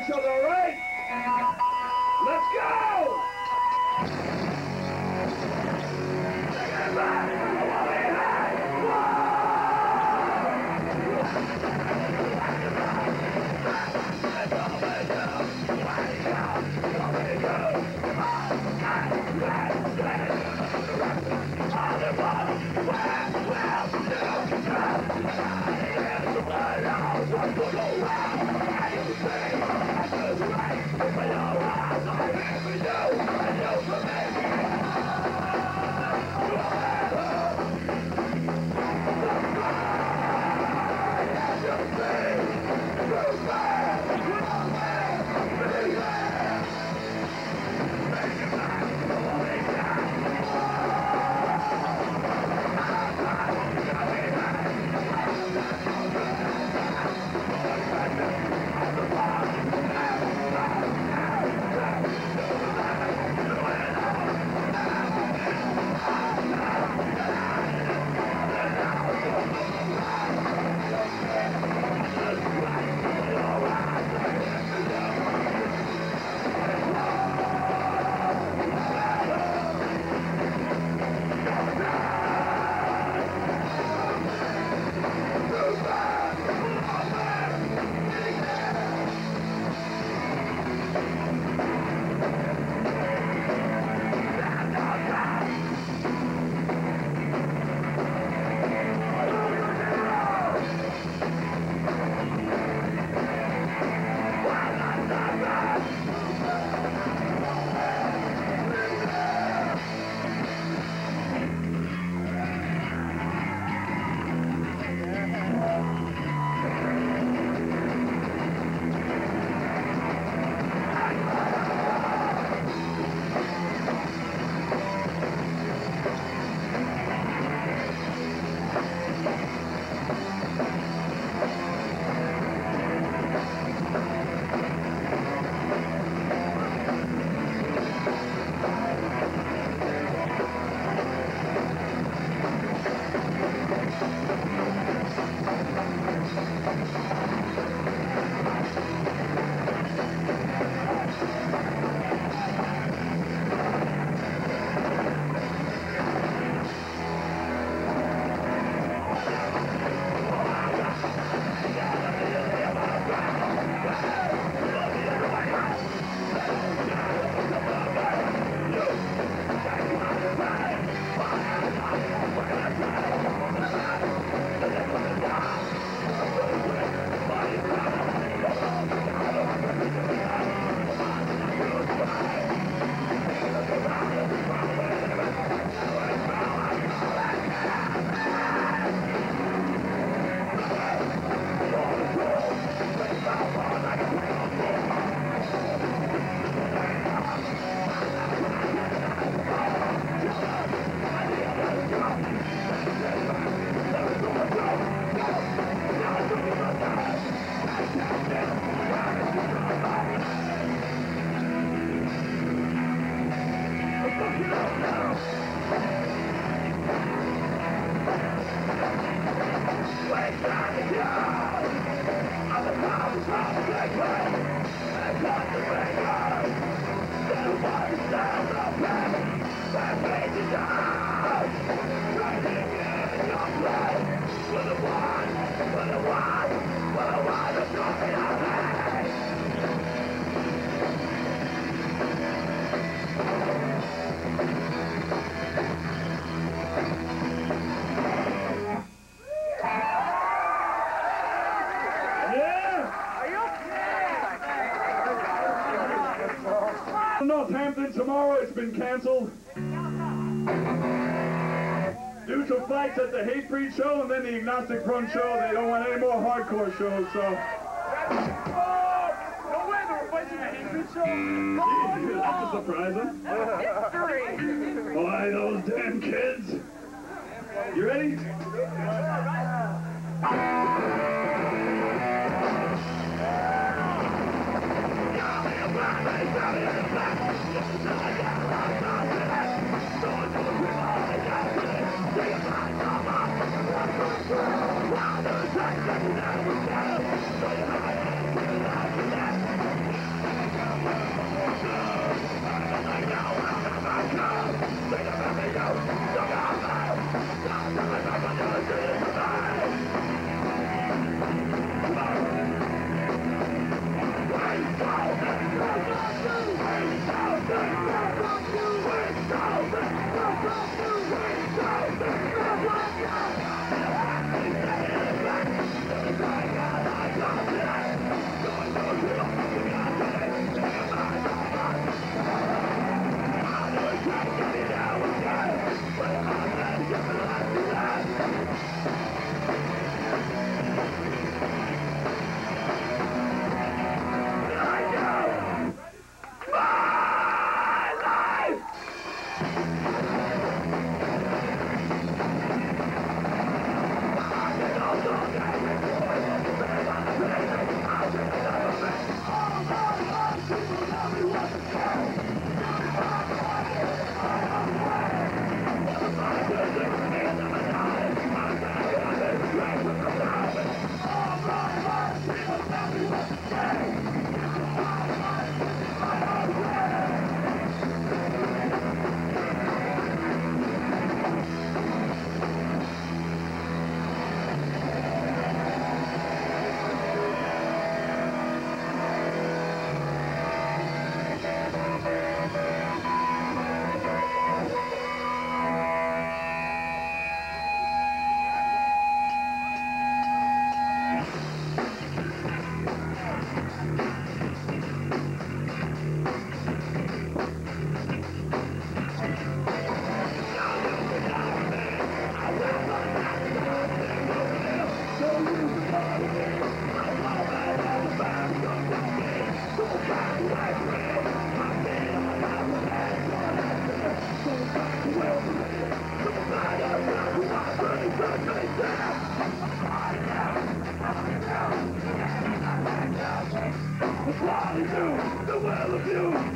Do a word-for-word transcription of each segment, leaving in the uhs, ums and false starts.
each other, all right? Let's go! Northampton tomorrow, it's been canceled due to fights at the Hatebreed show and then the Agnostic Front show. They don't want any more hardcore shows, so. No way, they were fighting the Hatebreed show? That's a surprise, huh? History! Why, those damn kids. You ready?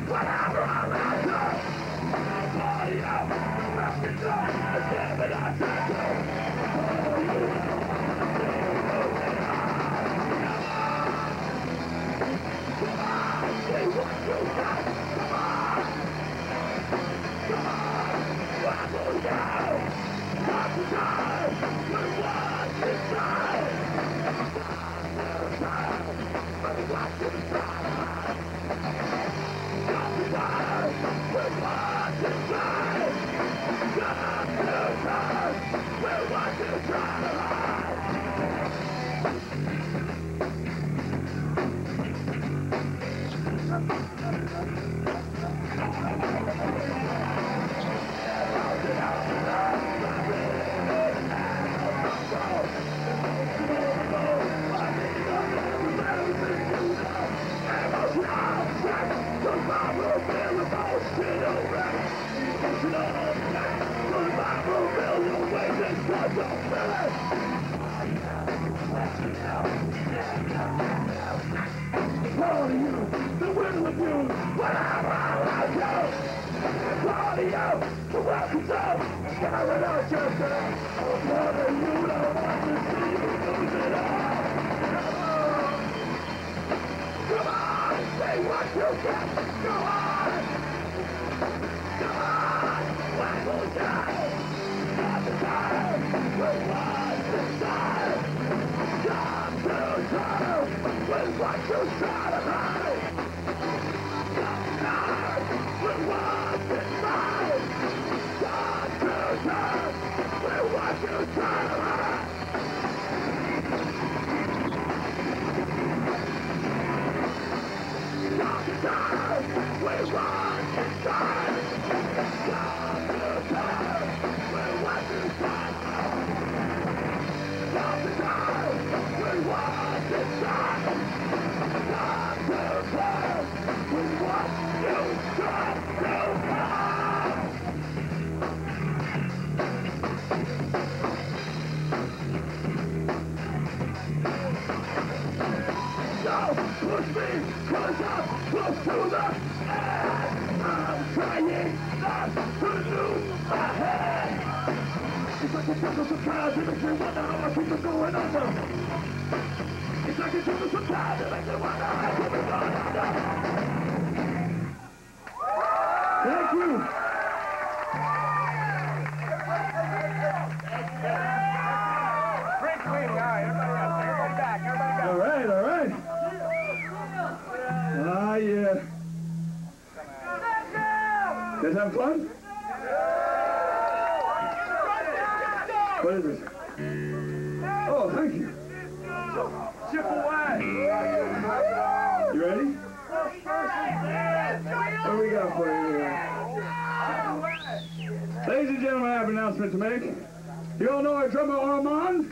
To make. You all know our drummer Armand?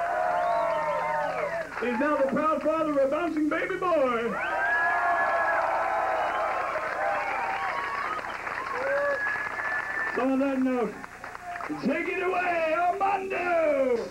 He's now the proud father of a bouncing baby boy. So on that note, take it away, Armando!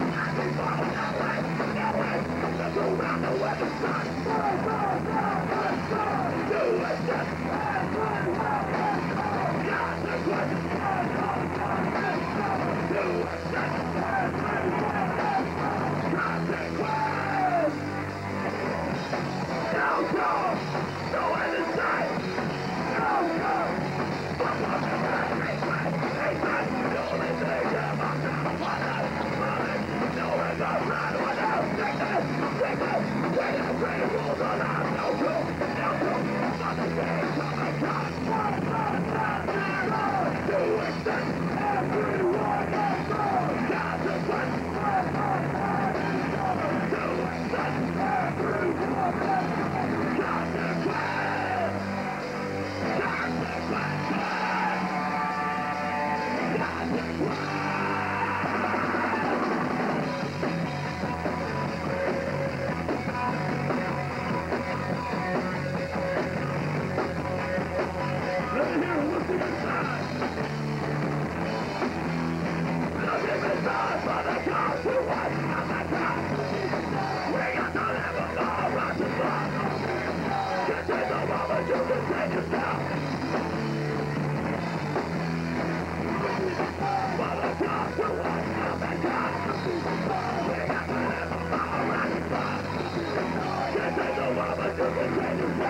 Around the weather sun.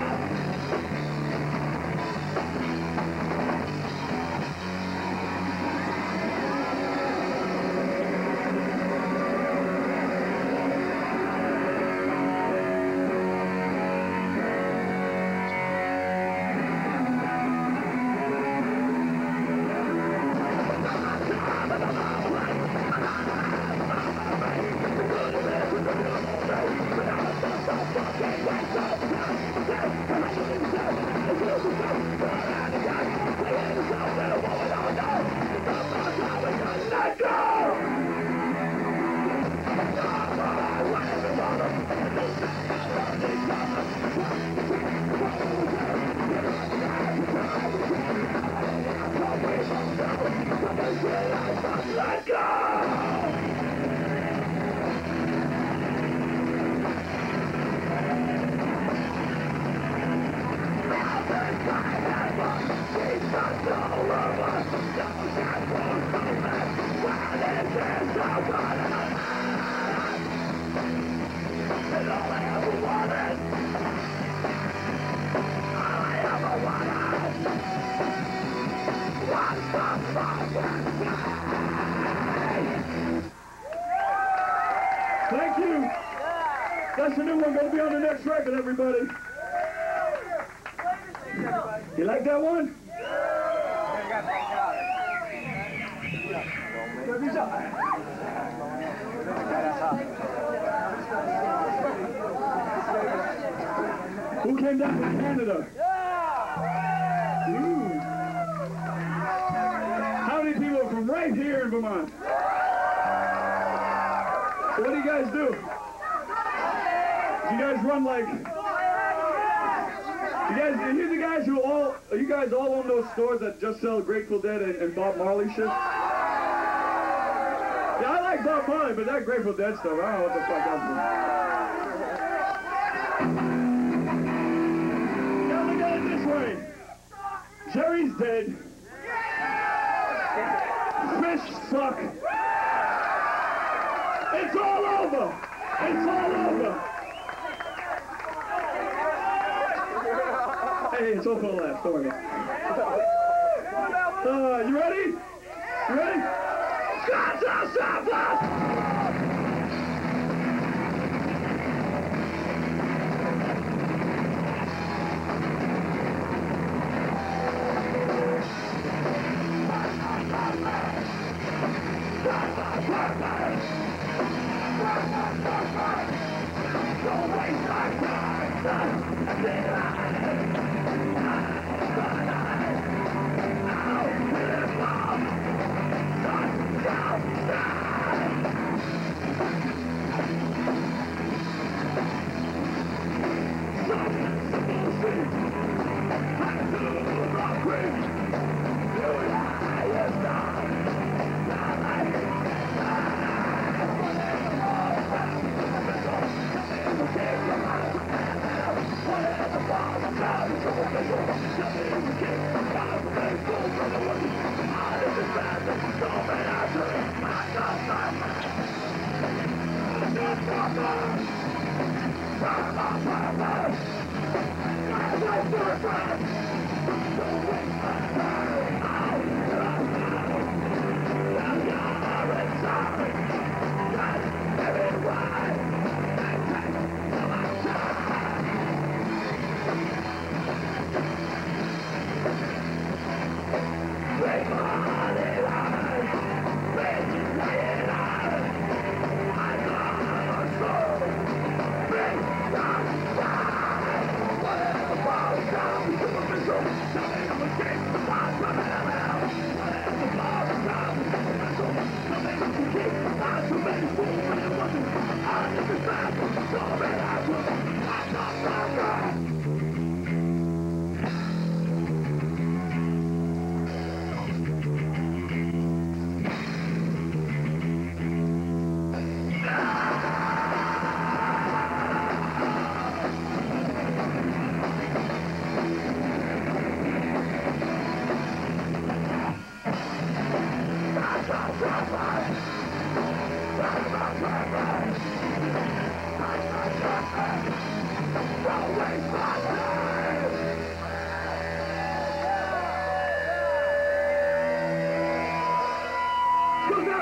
Thank you. That's the new one going to be on the next record, everybody. You like that one? Who came down from Canada? Ooh. How many people are from right here in Vermont? So what do you guys do? Do you guys run like... You guys, are you the guys who all... Are you guys all own those stores that just sell Grateful Dead and, and Bob Marley shit? Yeah, I like Bob Marley, but that Grateful Dead stuff, I don't know what the fuck else is. Now look at it this way. Jerry's dead. Fish suck. It's all over. It's all over. Hey, it's all for the last. Don't worry about it. Uh, you ready? You ready? Whatever falls down,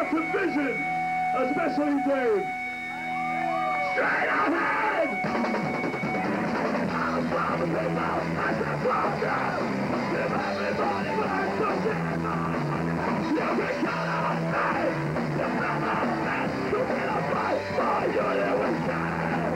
lots of vision, especially Dave. Straight ahead! I'm from the people, I said from them. If everybody learns to stand on, you can count on me. If I'm not meant to be a fight for you, you will stand.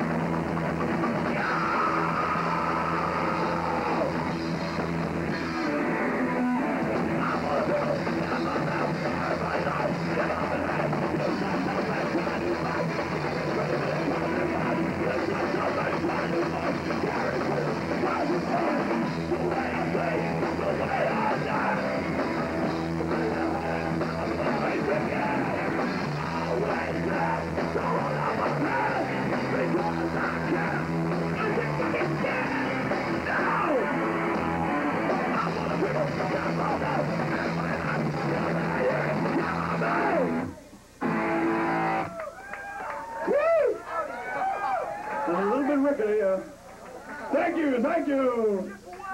A little bit rickety, uh. Thank you, thank you.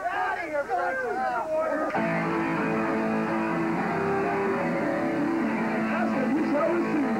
Ask him, we shall receive.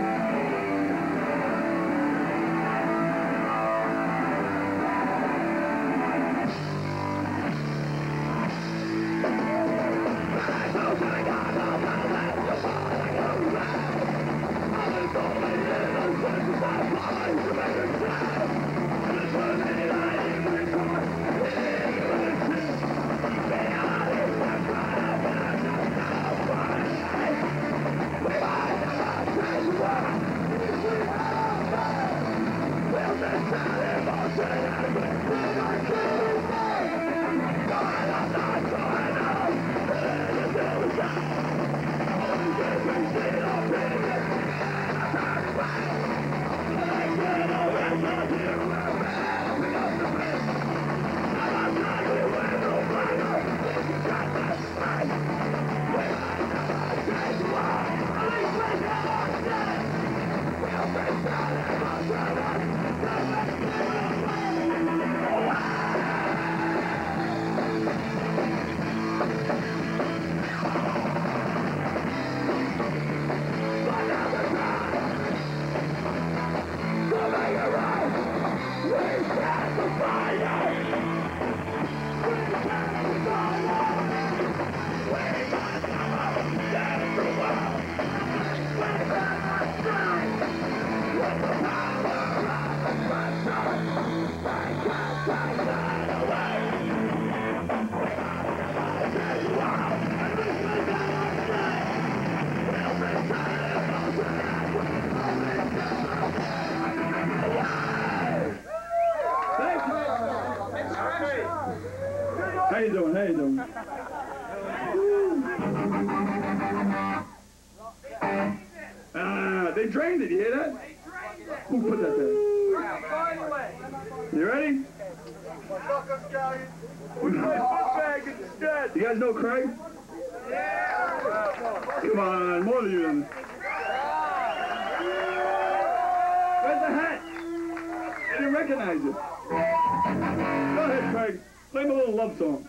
How you doing? How you doing? Ah, they drained it. You hear that? Who put that there? You ready? You guys know Craig? Come on, more of you then. Where's the hat? I didn't recognize it. Go ahead, Craig. Play him a little love song.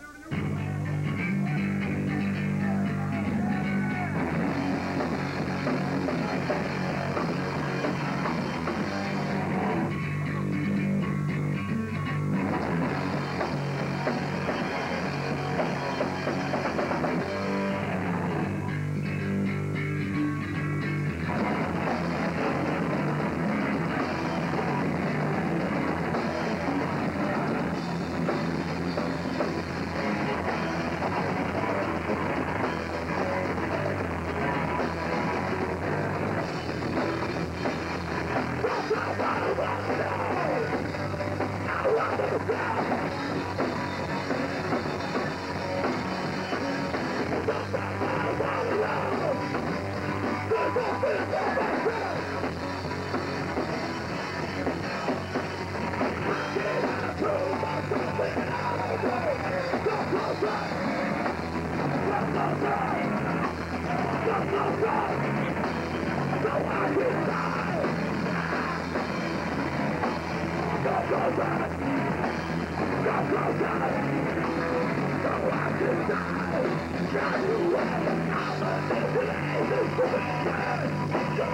Go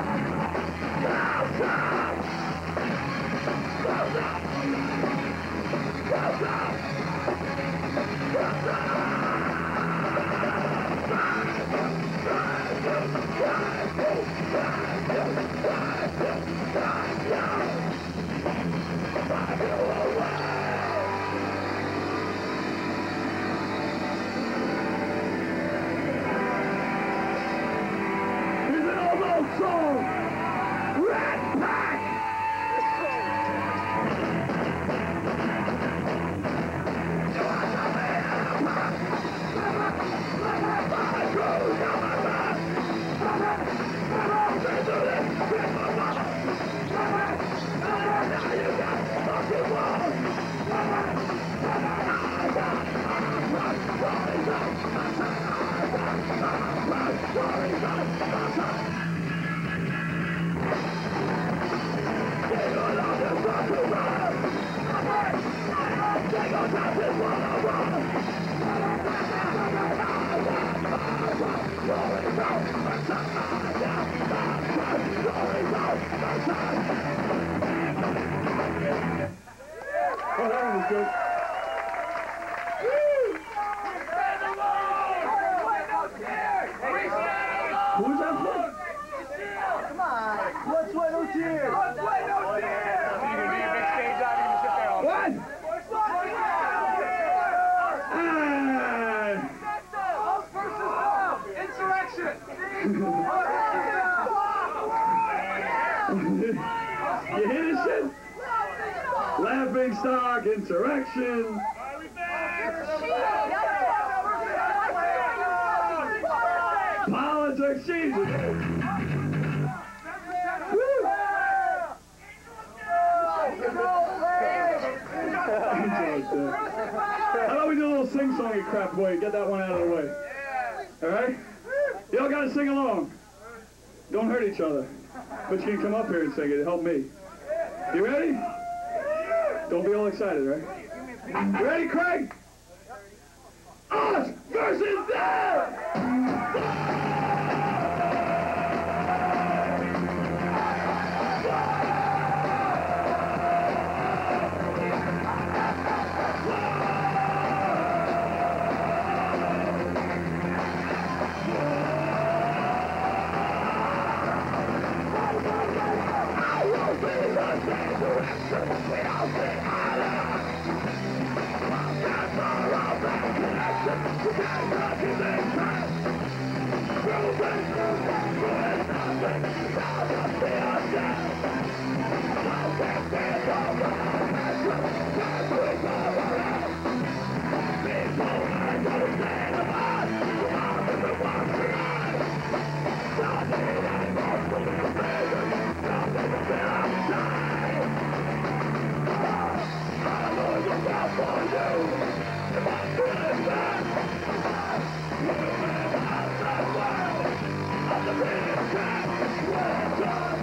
Laughing stock, insurrection. Politics, Jesus. How about we do a little sing-songy crap for you? Get that one out of the way. All right? Y'all got to sing along. Don't hurt each other. But you can come up here and sing it. It'll help me. You ready? Don't be all excited, right? You ready, Craig? Us versus them!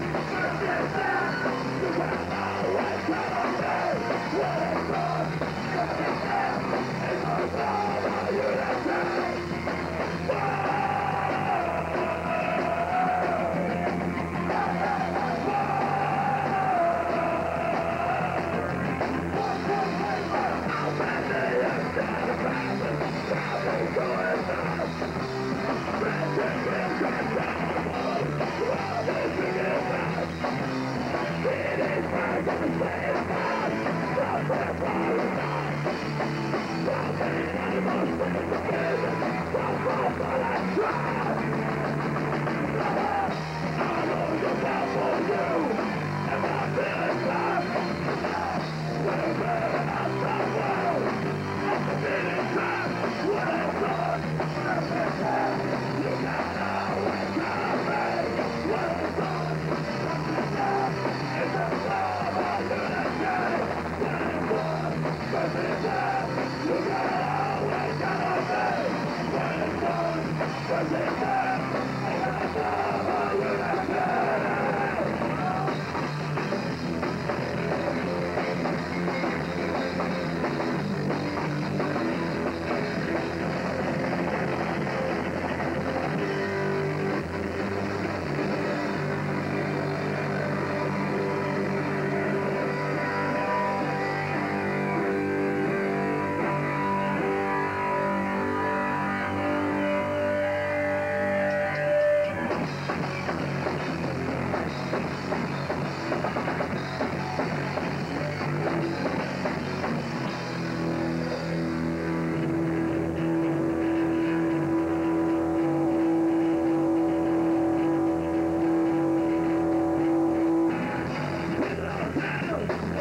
We're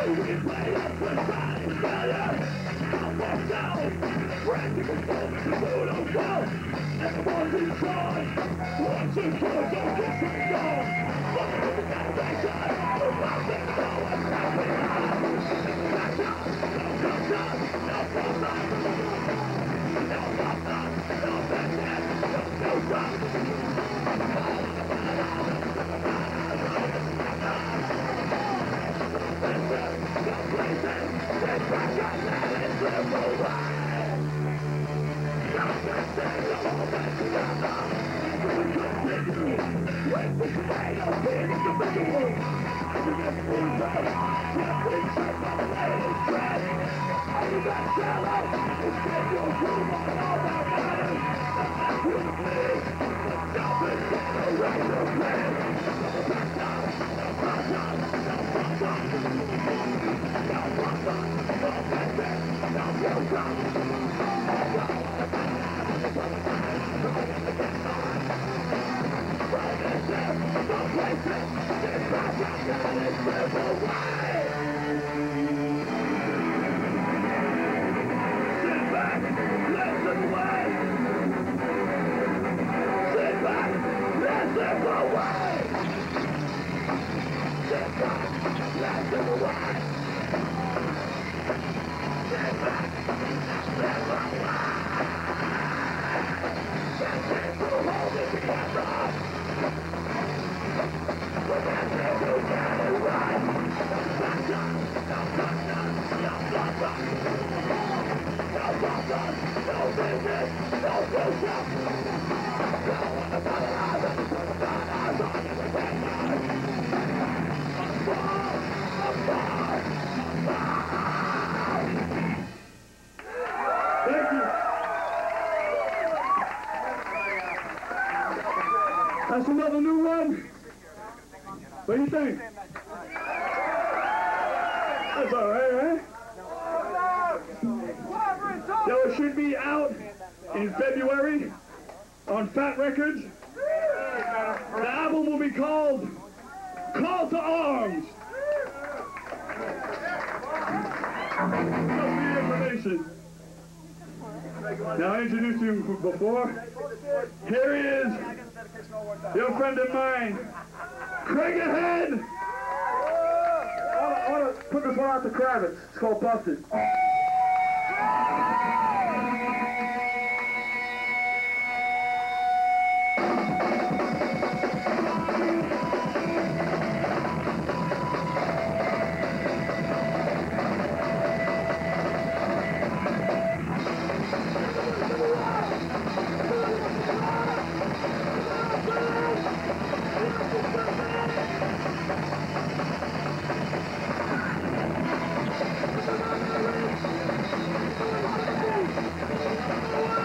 That's another new one. What do you think? That's all right, right? So it should be out in February on Fat Records. The album will be called Call to Arms. Just the information. Now I introduced you before. Here he is. Your friend of mine, Craig Ahead! I want to put this one out to Kravitz. It's called Busted. Come on!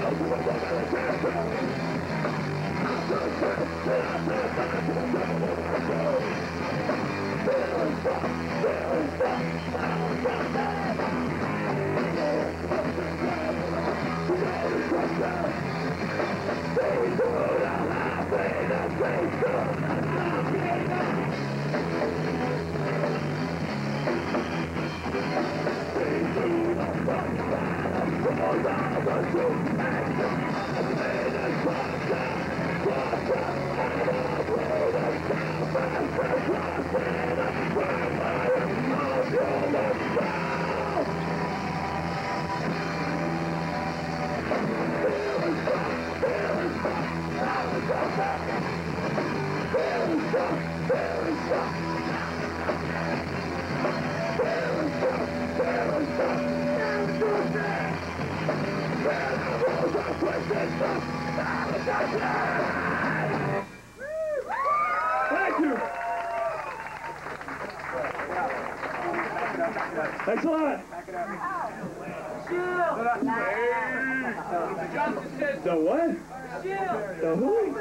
Thank you. Thanks a lot. The what? The who?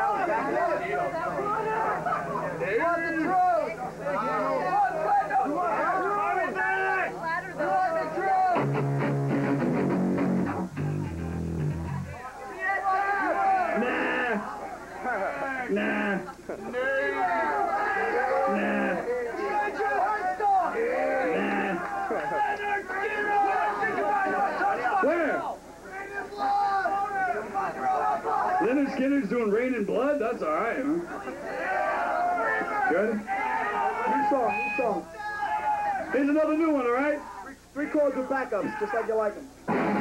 Nah. Nah. Where? Leonard Skinner's doing Rain and Blood? That's all right, huh? Good? New song, new song. Here's another new one, all right? Three chords with backups, just like you like them.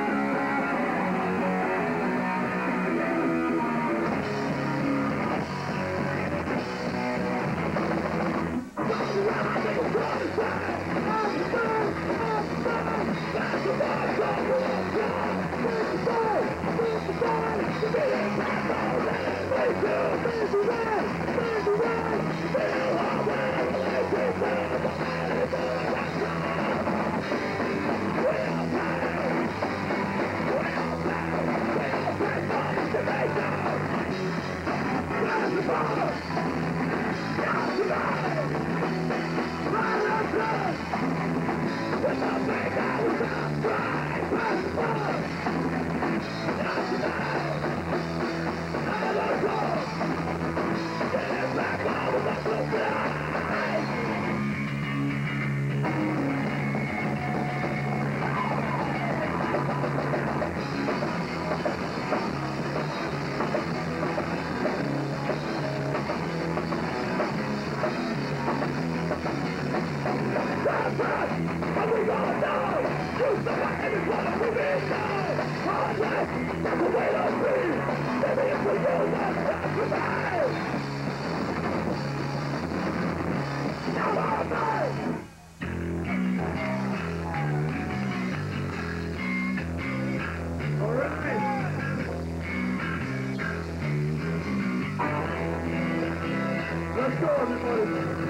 Let's go, everybody.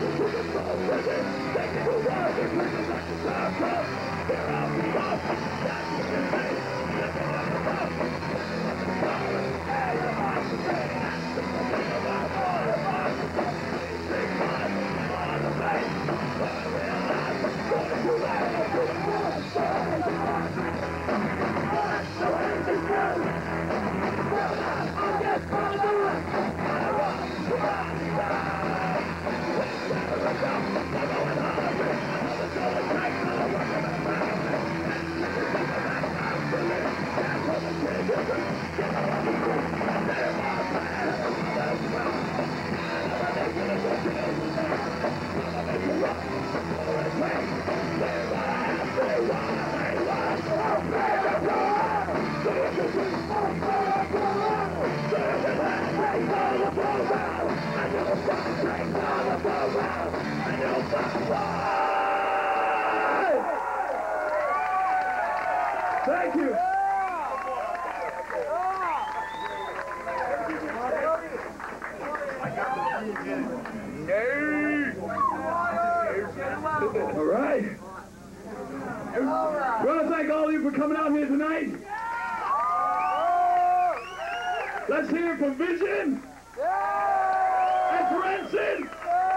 Here Thank you. All right. We want to thank all of you for coming out here tonight. Let's hear it from Vision and Prenson.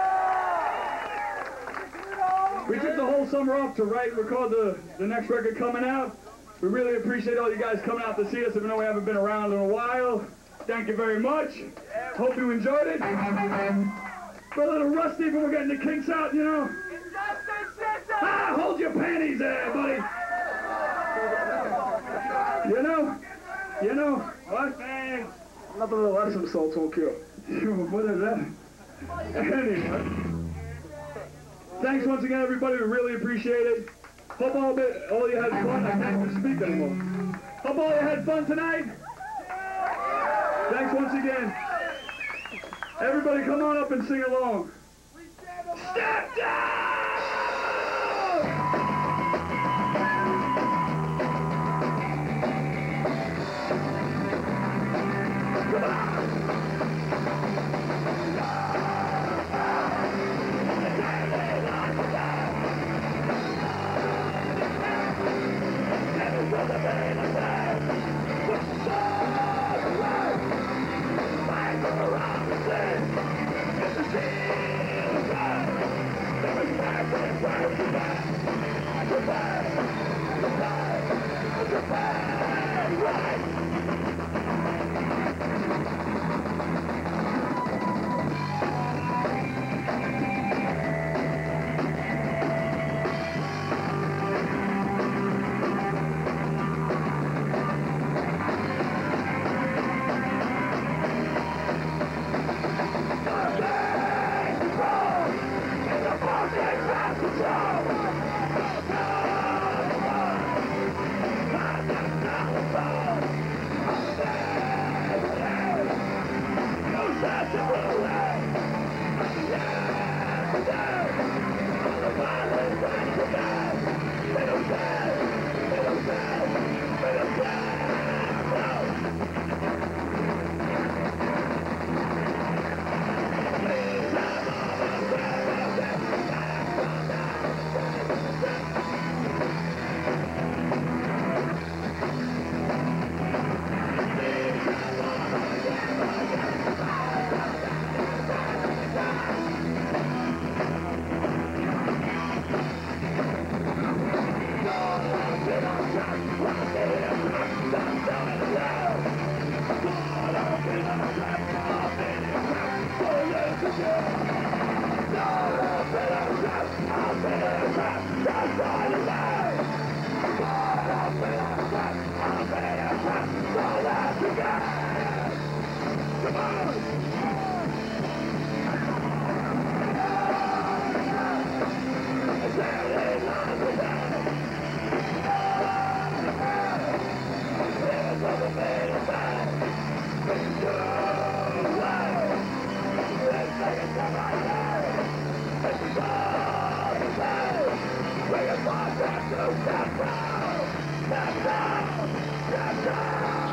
We took the whole summer off to write and record the, the next record coming out. We really appreciate all you guys coming out to see us, even though we haven't been around in a while. Thank you very much. Hope you enjoyed it. We're a little rusty, but we're getting the kinks out, you know. Ah, hold your panties there, buddy. You know, you know, what? Nothing but less of salts won't kill. What is that? Anyway. Thanks once again, everybody. We really appreciate it. Hope all, bit, all you had fun. I can't even speak anymore. Hope all you had fun tonight. Thanks once again. Everybody come on up and sing along. Step down! Come on! Step down! Step down! Step down!